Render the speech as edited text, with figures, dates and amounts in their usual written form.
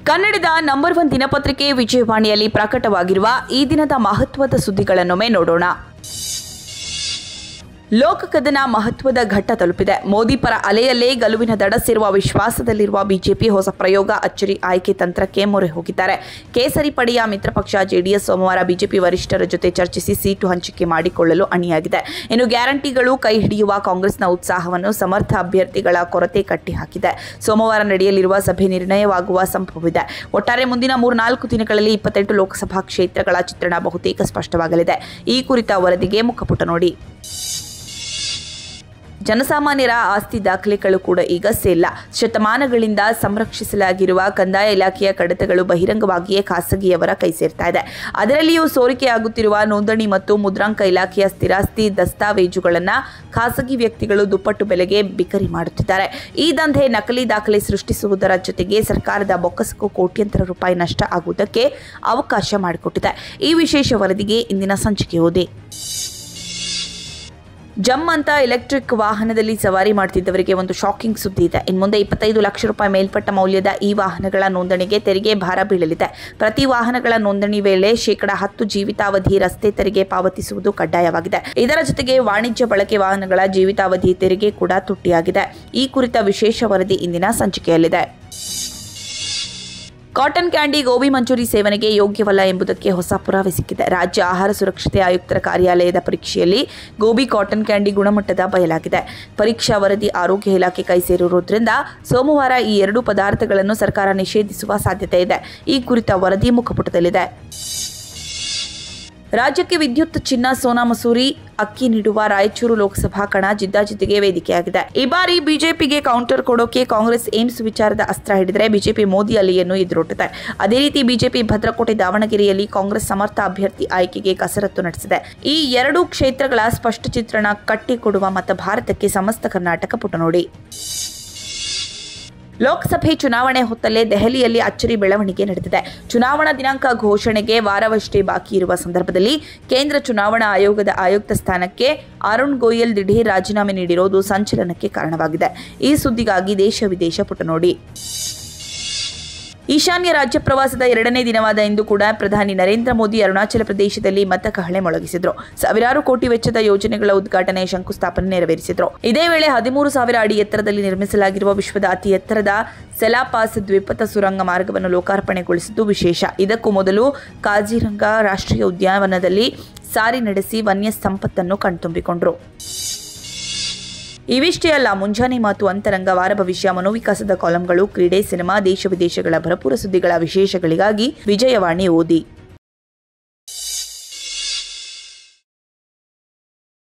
ಕನ್ನಡದ ನಂಬರ್ 1 ದಿನಪತ್ರಿಕೆ ವಿಜಯವಾಣಿಯಲ್ಲಿ ಪ್ರಕಟವಾಗಿರುವ ಈ ದಿನದ ಮಹತ್ವದ ಸುದ್ದಿಗಳನ್ನೊಮ್ಮೆ ನೋಡೋಣ. ಲೋಕಕದನ ಮಹತ್ವದ ಘಟ್ಟ ತಲುಪಿದೆ. ಮೋದಿ ಪರ ಅಲೆಯಲ್ಲೇ ಗೆಲುವಿನ ದಡ ಸೇರುವ ವಿಶ್ವಾಸದಲ್ಲಿರುವ ಬಿಜೆಪಿ ಹೊಸ ಪ್ರಯೋಗ ಅಚ್ಚರಿ ಆಯ್ಕೆ ತಂತ್ರಕ್ಕೆ ಮೊರೆ ಹೋಗಿದ್ದಾರೆ. ಕೇಸರಿ ಪಡೆಯ ಮಿತ್ರಪಕ್ಷ ಜೆಡಿಎಸ್ ಸೋಮವಾರ ಬಿಜೆಪಿ ವರಿಷ್ಠರ ಜೊತೆ ಚರ್ಚಿಸಿ ಸೀಟು ಹಂಚಿಕೆ ಮಾಡಿಕೊಳ್ಳಲು ಅಣಿಯಾಗಿದೆ. ಇನ್ನು ಗ್ಯಾರಂಟಿಗಳು ಕೈ ಹಿಡಿಯುವ ಕಾಂಗ್ರೆಸ್ನ ಉತ್ಸಾಹವನ್ನು ಸಮರ್ಥ ಅಭ್ಯರ್ಥಿಗಳ ಕೊರತೆ ಕಟ್ಟಿಹಾಕಿದೆ. ಸೋಮವಾರ ನಡೆಯಲಿರುವ ಸಭೆ ನಿರ್ಣಯವಾಗುವ ಸಂಭವವಿದೆ. ಒಟ್ಟಾರೆ ಮುಂದಿನ 3-4 ದಿನಗಳಲ್ಲಿ 28 ಲೋಕಸಭಾ ಕ್ಷೇತ್ರಗಳ ಚಿತ್ರಣ ಬಹುತೇಕ ಸ್ಪಷ್ಟವಾಗಲಿದೆ. ಈ ಕುರಿತ ವರದಿಗೆ ಮುಖಪುಟ ನೋಡಿ. ಜನಸಾಮಾನ್ಯರ ಆಸ್ತಿ ದಾಖಲೆಗಳು ಕೂಡ ಈಗ ಸೇಲ್ಲ. ಶತಮಾನಗಳಿಂದ ಸಂರಕ್ಷಿಸಲಾಗಿರುವ ಕಂದಾಯ ಇಲಾಖೆಯ ಕಡತಗಳು ಬಹಿರಂಗವಾಗಿಯೇ ಖಾಸಗಿಯವರ ಕೈ ಸೇರ್ತಾ ಇದೆ. ಅದರಲ್ಲಿಯೂ ಸೋರಿಕೆಯಾಗುತ್ತಿರುವ ನೋಂದಣಿ ಮತ್ತು ಮುದ್ರಾಂಕ ಇಲಾಖೆಯ ಸ್ಥಿರಾಸ್ತಿ ದಸ್ತಾವೇಜುಗಳನ್ನು ಖಾಸಗಿ ವ್ಯಕ್ತಿಗಳು ದುಪ್ಪಟ್ಟು ಬೆಲೆಗೆ ಬಿಕರಿ ಮಾಡುತ್ತಿದ್ದಾರೆ. ಈ ದಂಧೆ ನಕಲಿ ದಾಖಲೆ ಸೃಷ್ಟಿಸುವುದರ ಜೊತೆಗೆ ಸರ್ಕಾರದ ಬೊಕ್ಕಸಕ್ಕೂ ಕೋಟ್ಯಂತರ ರೂಪಾಯಿ ನಷ್ಟ ಆಗುವುದಕ್ಕೆ ಅವಕಾಶ ಮಾಡಿಕೊಟ್ಟಿದೆ. ಈ ವಿಶೇಷ ವರದಿಗೆ ಇಂದಿನ ಸಂಚಿಕೆ ಓದಿ. ಜಮ್ ಅಂತ ಎಲೆಕ್ಟ್ರಿಕ್ ವಾಹನದಲ್ಲಿ ಸವಾರಿ ಮಾಡ್ತಿದ್ದವರಿಗೆ ಒಂದು ಶಾಕಿಂಗ್ ಸುದ್ದಿ ಇದೆ. ಇನ್ನು ಮುಂದೆ 25 ಲಕ್ಷ ರೂಪಾಯಿ ಮೇಲ್ಪಟ್ಟ ಮೌಲ್ಯದ ಈ ವಾಹನಗಳ ನೋಂದಣಿಗೆ ತೆರಿಗೆ ಭಾರ ಬೀಳಲಿದೆ. ಪ್ರತಿ ವಾಹನಗಳ ನೋಂದಣಿ ವೇಳೆ 10% ಜೀವಿತಾವಧಿ ರಸ್ತೆ ತೆರಿಗೆ ಪಾವತಿಸುವುದು ಕಡ್ಡಾಯವಾಗಿದೆ. ಇದರ ಜೊತೆಗೆ ವಾಣಿಜ್ಯ ಬಳಕೆ ವಾಹನಗಳ ಜೀವಿತಾವಧಿ ತೆರಿಗೆ ಕೂಡ ತುಟ್ಟಿಯಾಗಿದೆ. ಈ ಕುರಿತ ವಿಶೇಷ ವರದಿ ಇಂದಿನ ಸಂಚಿಕೆಯಲ್ಲಿದೆ. ಕಾಟನ್ ಕ್ಯಾಂಡಿ ಗೋಬಿ ಮಂಚೂರಿ ಸೇವನೆಗೆ ಯೋಗ್ಯವಲ್ಲ ಎಂಬುದಕ್ಕೆ ಹೊಸ ಪುರಾವೆ ಸಿಕ್ಕಿದೆ. ರಾಜ್ಯ ಆಹಾರ ಸುರಕ್ಷತೆ ಆಯುಕ್ತರ ಕಾರ್ಯಾಲಯದ ಪರೀಕ್ಷೆಯಲ್ಲಿ ಗೋಬಿ ಕಾಟನ್ ಕ್ಯಾಂಡಿ ಗುಣಮಟ್ಟದ ಬಯಲಾಗಿದೆ. ಪರೀಕ್ಷಾ ವರದಿ ಆರೋಗ್ಯ ಇಲಾಖೆ ಕೈ ಸೇರಿರುವುದರಿಂದ ಸೋಮವಾರ ಈ 2 ಪದಾರ್ಥಗಳನ್ನು ಸರ್ಕಾರ ನಿಷೇಧಿಸುವ ಸಾಧ್ಯತೆ ಇದೆ. ಈ ಕುರಿತ ವರದಿ ಮುಖಪುಟದಲ್ಲಿದೆ. ರಾಜ್ಯಕ್ಕೆ ವಿದ್ಯುತ್, ಚಿನ್ನ, ಸೋನಾ ಮಸೂರಿ, ಅಕ್ಕಿ ನೀಡುವ ರಾಯಚೂರು ಲೋಕಸಭಾ ಕಣ ಜಿದ್ದಾಜಿದ್ದಿಗೆ ವೇದಿಕೆಯಾಗಿದೆ. ಈ ಬಾರಿ ಬಿಜೆಪಿಗೆ ಕೌಂಟರ್ ಕೊಡೋಕೆ ಕಾಂಗ್ರೆಸ್ ಏಮ್ಸ್ ವಿಚಾರದ ಅಸ್ತ್ರ ಹಿಡಿದರೆ ಬಿಜೆಪಿ ಮೋದಿ ಅಲೆಯನ್ನು ಎದುರೊಟ್ಟಿದೆ. ಅದೇ ರೀತಿ ಬಿಜೆಪಿ ಭದ್ರಕೋಟೆ, ದಾವಣಗೆರೆಯಲ್ಲಿ ಕಾಂಗ್ರೆಸ್ ಸಮರ್ಥ ಅಭ್ಯರ್ಥಿ ಆಯ್ಕೆಗೆ ಕಸರತ್ತು ನಡೆಸಿದೆ. ಈ 2 ಕ್ಷೇತ್ರಗಳ ಸ್ಪಷ್ಟ ಚಿತ್ರಣ ಕಟ್ಟಿಕೊಡುವ ಮತ ಭಾರತಕ್ಕೆ ಸಮಸ್ತ ಕರ್ನಾಟಕ ಪುಟ ನೋಡಿ. ಲೋಕಸಭೆ ಚುನಾವಣೆ ಹೊತ್ತಲ್ಲೇ ದೆಹಲಿಯಲ್ಲಿ ಅಚ್ಚರಿ ಬೆಳವಣಿಗೆ ನಡೆದಿದೆ. ಚುನಾವಣಾ ದಿನಾಂಕ ಘೋಷಣೆಗೆ ವಾರವಷ್ಟೇ ಬಾಕಿ ಇರುವ ಸಂದರ್ಭದಲ್ಲಿ ಕೇಂದ್ರ ಚುನಾವಣಾ ಆಯೋಗದ ಆಯುಕ್ತ ಸ್ಥಾನಕ್ಕೆ ಅರುಣ್ ಗೋಯಲ್ ದಿಢೀರ್ ರಾಜೀನಾಮೆ ನೀಡಿರುವುದು ಸಂಚಲನಕ್ಕೆ ಕಾರಣವಾಗಿದೆ. ಈ ಸುದ್ದಿಗಾಗಿ ದೇಶ ವಿದೇಶ ಪುಟ ನೋಡಿ. ಈಶಾನ್ಯ ರಾಜ್ಯ ಪ್ರವಾಸದ 2ನೇ ದಿನವಾದ ಇಂದು ಕೂಡ ಪ್ರಧಾನಿ ನರೇಂದ್ರ ಮೋದಿ ಅರುಣಾಚಲ ಪ್ರದೇಶದಲ್ಲಿ ಮತಕಹಳೆ ಮೊಳಗಿಸಿದ್ರು. ಸಾವಿರಾರು ಕೋಟಿ ವೆಚ್ಚದ ಯೋಜನೆಗಳ ಉದ್ಘಾಟನೆ, ಶಂಕುಸ್ಥಾಪನೆ ನೆರವೇರಿಸಿದ್ರು. ಇದೇ ವೇಳೆ 13,000 ಅಡಿ ಎತ್ತರದಲ್ಲಿ ನಿರ್ಮಿಸಲಾಗಿರುವ ವಿಶ್ವದ ಅತಿ ಎತ್ತರದ ಸೆಲಾಪಾಸ್ ದ್ವಿಪಥ ಸುರಂಗ ಮಾರ್ಗವನ್ನು ಲೋಕಾರ್ಪಣೆಗೊಳಿಸಿದ್ದು ವಿಶೇಷ. ಇದಕ್ಕೂ ಮೊದಲು ಕಾಜಿರಂಗ ರಾಷ್ಟ್ರೀಯ ಉದ್ಯಾನವನದಲ್ಲಿ ಸಾರಿ ನಡೆಸಿ ವನ್ಯ ಸಂಪತ್ತನ್ನು ಕಣ್ತುಂಬಿಕೊಂಡ್ರು. ಇವಿಷ್ಟೇ ಅಲ್ಲ, ಮುಂಜಾನೆ ಮಾತು, ಅಂತರಂಗ, ವಾರ ಭವಿಷ್ಯ, ಮನೋವಿಕಾಸದ ಕಾಲಂಗಳು, ಕ್ರೀಡೆ, ಸಿನಿಮಾ, ದೇಶ ವಿದೇಶಗಳ ಭರಪೂರ ಸುದ್ದಿಗಳ ವಿಶೇಷಗಳಿಗಾಗಿ ವಿಜಯವಾಣಿ ಓದಿ.